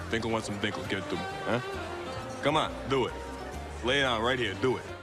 Winkle wants some Winkle. Give it to me, huh? Come on, do it. Lay it out right here. Do it.